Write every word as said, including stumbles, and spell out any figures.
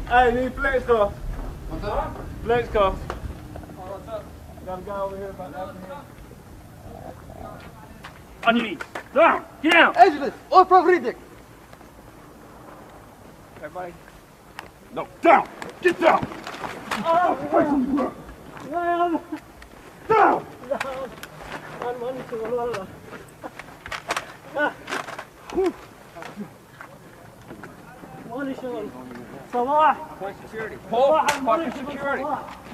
Hey, need flex cuff. What's up? Flex cuff. Oh, what's up? Got a guy over here about that. On your knees. Down. Get down. اجلس. ارفع ايدك. Everybody. No. Down. Get down. Down. مالي شغل صباح Point security. صباح Pull. مالي Fucking شغل security. صباح